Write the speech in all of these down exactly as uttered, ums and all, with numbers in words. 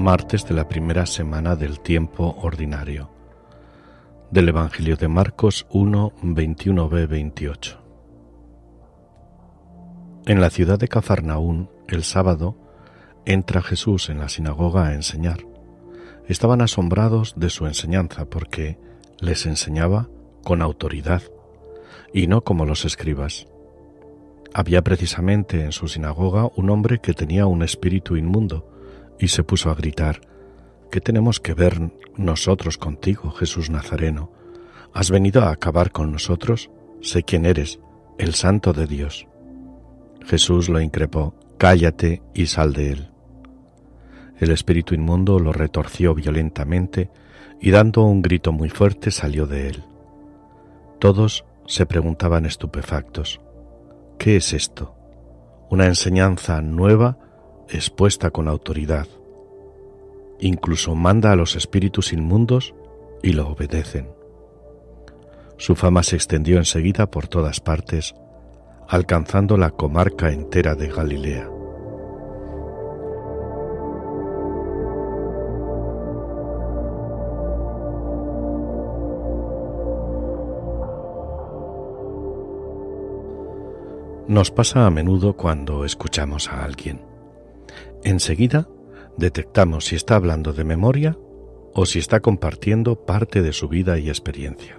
martes de la primera semana del tiempo ordinario. Del Evangelio de Marcos uno, veintiuno b veintiocho. En la ciudad de Cafarnaún, el sábado, entra Jesús en la sinagoga a enseñar. Estaban asombrados de su enseñanza porque les enseñaba con autoridad y no como los escribas. Había precisamente en su sinagoga un hombre que tenía un espíritu inmundo y se puso a gritar: ¿Qué tenemos que ver nosotros contigo, Jesús Nazareno? ¿Has venido a acabar con nosotros? Sé quién eres, el Santo de Dios. Jesús lo increpó: Cállate y sal de él. El espíritu inmundo lo retorció violentamente y dando un grito muy fuerte salió de él. Todos se preguntaban estupefactos: ¿qué es esto? Una enseñanza nueva expuesta con autoridad. Incluso manda a los espíritus inmundos y lo obedecen. Su fama se extendió enseguida por todas partes, alcanzando la comarca entera de Galilea. Nos pasa a menudo cuando escuchamos a alguien. Enseguida detectamos si está hablando de memoria o si está compartiendo parte de su vida y experiencia.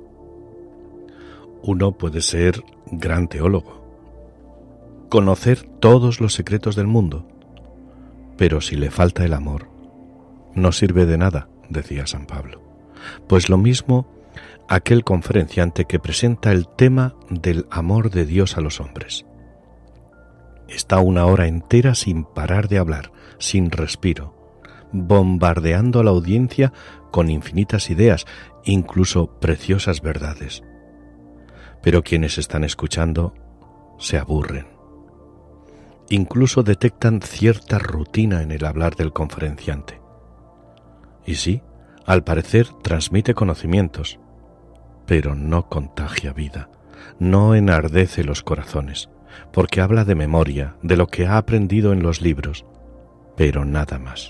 Uno puede ser gran teólogo, conocer todos los secretos del mundo, pero si le falta el amor, no sirve de nada, decía San Pablo. Pues lo mismo aquel conferenciante que presenta el tema del amor de Dios a los hombres. Está una hora entera sin parar de hablar, sin respiro, bombardeando a la audiencia con infinitas ideas, incluso preciosas verdades. Pero quienes están escuchando se aburren. Incluso detectan cierta rutina en el hablar del conferenciante. Y sí, al parecer transmite conocimientos, pero no contagia vida, no enardece los corazones, porque habla de memoria, de lo que ha aprendido en los libros, pero nada más.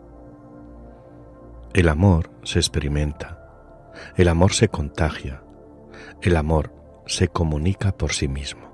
El amor se experimenta, el amor se contagia, el amor se comunica por sí mismo.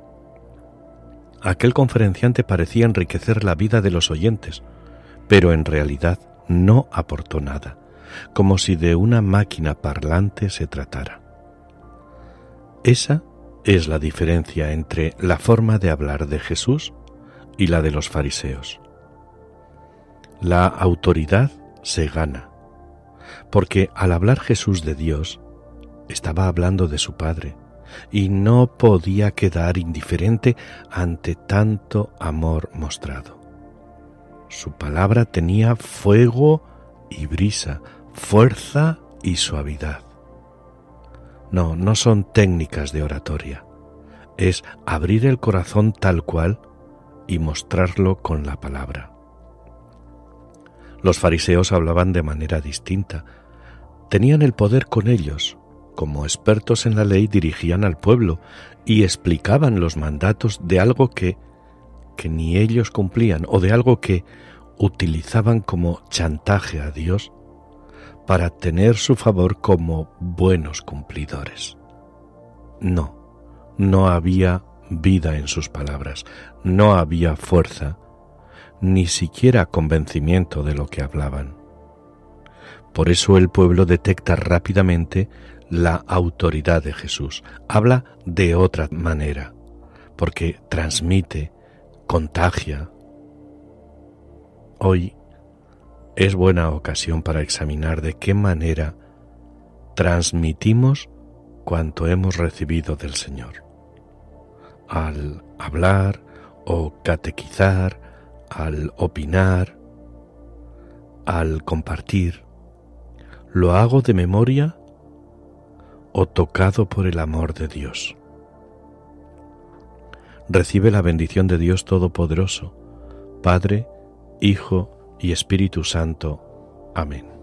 Aquel conferenciante parecía enriquecer la vida de los oyentes, pero en realidad no aportó nada, como si de una máquina parlante se tratara. Esa es la diferencia entre la forma de hablar de Jesús y la de los fariseos. La autoridad se gana, porque al hablar Jesús de Dios, estaba hablando de su Padre, y no podía quedar indiferente ante tanto amor mostrado. Su palabra tenía fuego y brisa, fuerza y suavidad. No, no son técnicas de oratoria, es abrir el corazón tal cual y mostrarlo con la palabra. Los fariseos hablaban de manera distinta, tenían el poder con ellos, como expertos en la ley dirigían al pueblo y explicaban los mandatos de algo que, que ni ellos cumplían o de algo que utilizaban como chantaje a Dios para tener su favor como buenos cumplidores. No, no había vida en sus palabras, no había fuerza, ni siquiera convencimiento de lo que hablaban. Por eso el pueblo detecta rápidamente la autoridad de Jesús. Habla de otra manera, porque transmite, contagia. Hoy es buena ocasión para examinar de qué manera transmitimos cuanto hemos recibido del Señor. Al hablar o catequizar, al opinar, al compartir, ¿lo hago de memoria o tocado por el amor de Dios? Recibe la bendición de Dios Todopoderoso, Padre, Hijo y Espíritu Santo. Amén.